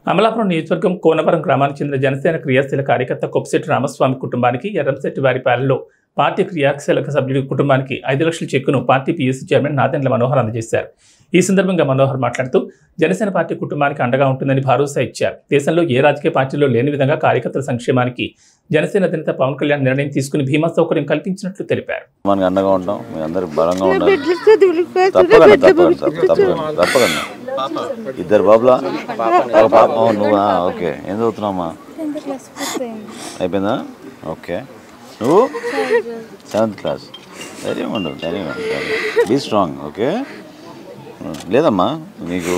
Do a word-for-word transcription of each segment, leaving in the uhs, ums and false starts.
అమలాపురం నియోజకవర్గం కోనవరం గ్రామానికి చెందిన జనసేన క్రియాశీల కార్యకర్త కొప్పిశెట్టి రామస్వామి కుటుంబానికి ఎర్రంశెట్టి వారిపాలెంలో పార్టీ క్రియాశీలక సభ్యుడి కుటుంబానికి ఐదు లక్షల చెక్కును party PUC chairman Nadendla Manohar అందజేశారు. ఈ సందర్భంగా మనోహర్ మాట్లాడుతూ జనసేన పార్టీ కుటుంబానికి అండగా ఉంటుందని భరోసా ఇచ్చారు. దేశంలో ఏ రాజకీయ పార్టీలో లేని విధంగా కార్యకర్తల సంక్షేమానికి జనసేన అధినేత పవన్ కళ్యాణ్ నిర్ణయం తీసుకుని భీమా సౌకర్యం కల్పించినట్లు తెలిపారు. మనకి అండగా ఉంటాం, మీ అందరికి బలంగా ఉండాలి. తప్పకుండా తప్పకుండా తప్పకుండా ఇద్దరు బాబులా ఒక పాప నువ్వా? ఓకే, ఏం చదువుతున్నావమ్మా? అయిపోయిందా? ఓకే, నువ్వు సెవెంత్ క్లాస్. ధైర్యం ఉండు, ధైర్యం ఉండు, బీ స్ట్రాంగ్. ఓకే, లేదమ్మా మీకు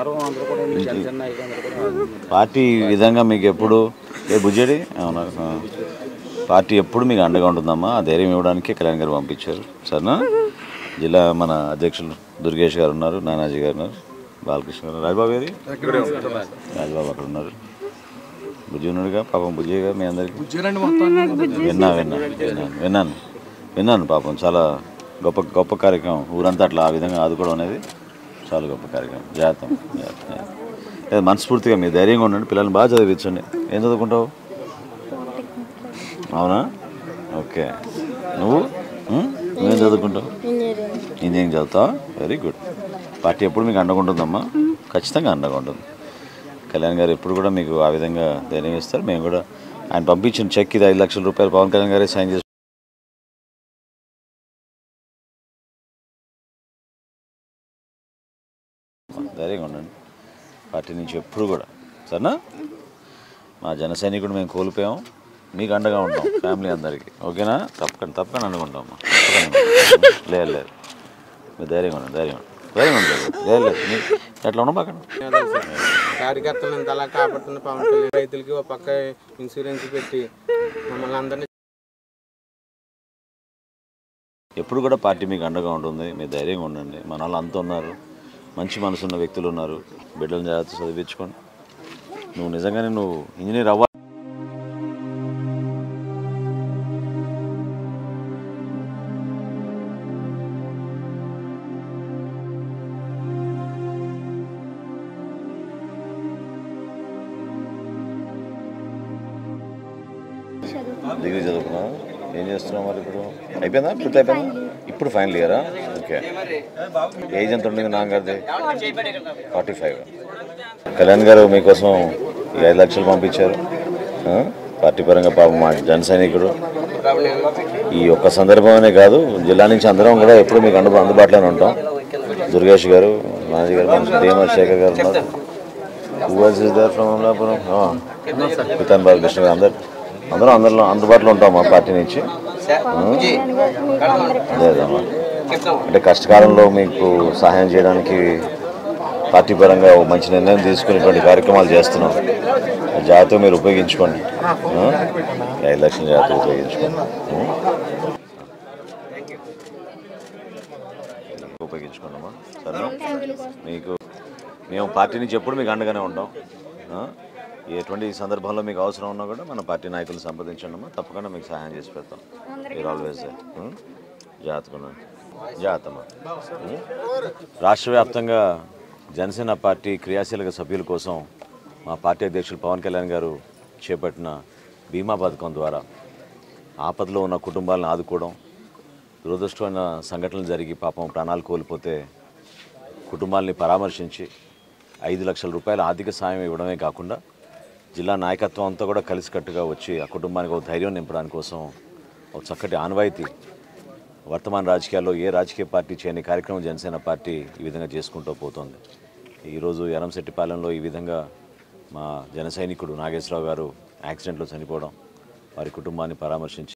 పార్టీ విధంగా మీకు ఎప్పుడు ఏ బుజ్జడి అవునా పార్టీ ఎప్పుడు మీకు అండగా ఉంటుందమ్మా. ఆ ధైర్యం ఇవ్వడానికి కళ్యాణ్ గారు పంపించారు. సరేనా? జిల్లా మన అధ్యక్షులు దుర్గేష్ గారు ఉన్నారు, నానాజీ గారు ఉన్నారు, బాలకృష్ణ గారు, రాజబాబు గారి రాజబాబు అక్కడ ఉన్నారు, బుజ్జి ఉన్నాడుగా పాపం. బుజ్జి గారు మీ అందరికి విన్నా విన్నా విన్నాను విన్నాను విన్నాను పాపం చాలా గొప్ప గొప్ప కార్యక్రమం. ఊరంతా అట్లా ఆ విధంగా ఆదుకోవడం అనేది చాలా గొప్ప కార్యక్రమం. జాగ్రత్త జాగ్రత్త మనస్ఫూర్తిగా మీరు ధైర్యంగా ఉండండి. పిల్లల్ని బాగా చదివించండి. ఏం చదువుకుంటావు? అవునా? ఓకే, నువ్వు నువ్వేం చదువుకుంటావు? ఇంజనీరింగ్ చదువుతావా? Very good. పార్టీ ఎప్పుడు మీకు అండగా ఉంటుందమ్మా, ఖచ్చితంగా అండగా ఉంటుంది. కళ్యాణ్ గారు ఎప్పుడు కూడా మీకు ఆ విధంగా ధైర్యం ఇస్తారు. మేము కూడా ఆయన పంపించిన చెక్ ఇది ఐదు లక్షల రూపాయలు పవన్ కళ్యాణ్ గారే సైన్ చేసి ధైర్యంగా ఉండండి. పార్టీ నుంచి ఎప్పుడు కూడా సరేనా? మా జన సైనికుడు మేము కోల్పోయాం, మీకు అండగా ఉంటాం ఫ్యామిలీ అందరికీ. ఓకేనా? తప్పకుండా తప్పకుండా అండగా ఉంటామమ్మా. లేదు లేదు మీరు ధైర్యంగా ఉండండి, ధైర్యం ధైర్యం ఉంటుంది. లేదు లేదు ఎట్లా ఉన్నాం అక్కడ కార్యకర్తలు ఇంత అలా కాపాడుతున్న పవన్ కళ్యాణ్ రైతులకి ఒక పక్క ఇన్సూరెన్స్ పెట్టి మమ్మల్ని అందరినీ ఎప్పుడు కూడా పార్టీ మీకు అండగా ఉంటుంది. మీరు ధైర్యంగా ఉండండి. మన వాళ్ళు అంతా ఉన్నారు, మంచి మనసున్న వ్యక్తులు ఉన్నారు. బిడ్డలను జాగ్రత్త చదివించుకోండి. నువ్వు నిజంగానే నువ్వు ఇంజనీర్ అవ్వాలి. డిగ్రీ చదువుకున్నావు? ఏం చేస్తున్నావు మరి ఇప్పుడు? అయిపోయిందా? పూర్తి అయిపోయిందా? ఇప్పుడు ఫైనల్ ఇయరా? ఓకే. ఏజ్ ఎంత ఉండింది నాన్నగారిది? Forty five. కళ్యాణ్ గారు మీకోసం ఈ ఐదు లక్షలు పంపించారు. పార్టీ పరంగా పాపం మా జన సైనికుడు. ఈ ఒక్క సందర్భమనే కాదు, జిల్లా నుంచి అందరం కూడా ఎప్పుడు మీకు అందు అందుబాటులోనే ఉంటాం. దుర్గేష్ గారు, నాజీ గారు, దేమర్ శేఖర్ గారు ఉన్నారు. ఫ్రమ్ అమలాపురం పితాన్ బాలకృష్ణ గారు, అందరు అందరం అందరిలో అందుబాటులో ఉంటాం మా పార్టీ నుంచి. లేదమ్మా, అంటే కష్టకాలంలో మీకు సహాయం చేయడానికి పార్టీ పరంగా మంచి నిర్ణయం తీసుకునేటువంటి కార్యక్రమాలు చేస్తున్నాం. జాగ్రత్తగా మీరు ఉపయోగించుకోండి. ఐదు లక్షల జాగ్రత్తగా ఉపయోగించుకోండి ఉపయోగించుకోండి అమ్మా. సరేనా? మీకు మేము పార్టీ నుంచి ఎప్పుడు మీకు అండగానే ఉంటాం. ఎటువంటి సందర్భంలో మీకు అవసరం ఉన్నా కూడా మన పార్టీ నాయకులను సంప్రదించండి అమ్మా. తప్పకుండా మీకు సహాయం చేసి పెడతాం. మీరు ఆల్వేస్ జాగ్రత్తగా జాగ్రత్తమ్మా. రాష్ట్ర వ్యాప్తంగా జనసేన పార్టీ క్రియాశీలక సభ్యుల కోసం మా పార్టీ అధ్యక్షులు పవన్ కళ్యాణ్ గారు చేపట్టిన బీమా పథకం ద్వారా ఆపదలో ఉన్న కుటుంబాలను ఆదుకోవడం, దురదృష్టమైన సంఘటనలు జరిగి పాపం ప్రాణాలు కోల్పోతే కుటుంబాలని పరామర్శించి ఐదు లక్షల రూపాయల ఆర్థిక సాయం ఇవ్వడమే కాకుండా జిల్లా నాయకత్వం అంతా కూడా కలిసికట్టుగా వచ్చి ఆ కుటుంబానికి ఒక ధైర్యం నింపడానికి కోసం ఒక చక్కటి ఆనవాయితీ వర్తమాన రాజకీయాల్లో ఏ రాజకీయ పార్టీ చేయని కార్యక్రమం జనసేన పార్టీ ఈ విధంగా చేసుకుంటూ పోతుంది. ఈరోజు ఎర్రంశెట్టిపాలెంలో ఈ విధంగా మా జన సైనికుడు నాగేశ్వరరావు గారు యాక్సిడెంట్లో చనిపోవడం, వారి కుటుంబాన్ని పరామర్శించి